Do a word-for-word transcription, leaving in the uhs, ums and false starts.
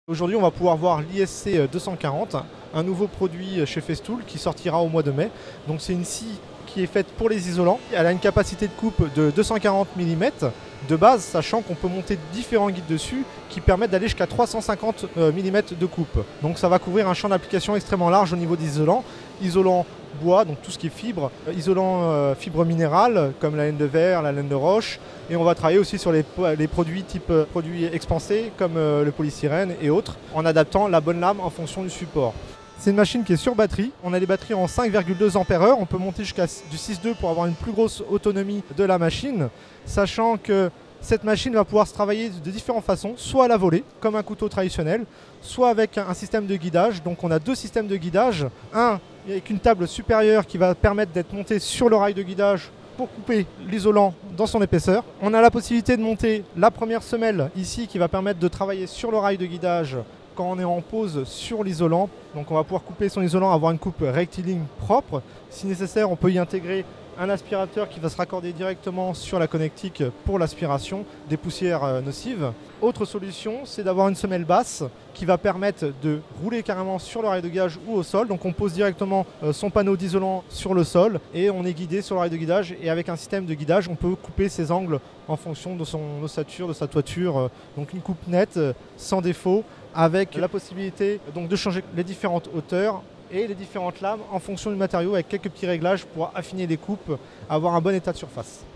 Aujourd'hui, on va pouvoir voir l'I S C deux cent quarante, un nouveau produit chez Festool qui sortira au mois de mai. Donc c'est une scie qui est faite pour les isolants. Elle a une capacité de coupe de deux cent quarante millimètres de base, sachant qu'on peut monter différents guides dessus qui permettent d'aller jusqu'à trois cent cinquante millimètres de coupe. Donc ça va couvrir un champ d'application extrêmement large au niveau des isolants. Isolant bois, donc tout ce qui est fibre, isolant euh, fibre minérale comme la laine de verre, la laine de roche, et on va travailler aussi sur les, les produits type euh, produits expansés comme euh, le polystyrène et autres, en adaptant la bonne lame en fonction du support. C'est une machine qui est sur batterie. On a des batteries en cinq virgule deux ampères heure. On peut monter jusqu'à du six virgule deux pour avoir une plus grosse autonomie de la machine, sachant que cette machine va pouvoir se travailler de différentes façons, soit à la volée, comme un couteau traditionnel, soit avec un système de guidage. Donc on a deux systèmes de guidage. Un avec une table supérieure qui va permettre d'être montée sur le rail de guidage pour couper l'isolant dans son épaisseur. On a la possibilité de monter la première semelle ici qui va permettre de travailler sur le rail de guidage quand on est en pause sur l'isolant. Donc on va pouvoir couper son isolant, avoir une coupe rectiligne propre. Si nécessaire, on peut y intégrer un aspirateur qui va se raccorder directement sur la connectique pour l'aspiration des poussières nocives. Autre solution, c'est d'avoir une semelle basse qui va permettre de rouler carrément sur le rail de guidage ou au sol. Donc on pose directement son panneau d'isolant sur le sol et on est guidé sur le rail de guidage, et avec un système de guidage, on peut couper ses angles en fonction de son ossature, de sa toiture. Donc une coupe nette, sans défaut, avec la possibilité donc de changer les différentes hauteurs et les différentes lames en fonction du matériau, avec quelques petits réglages pour affiner les coupes, avoir un bon état de surface.